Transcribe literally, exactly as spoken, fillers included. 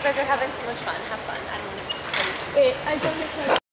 guys are having so much fun. Have fun. I don't know. Wait, I don't make sense.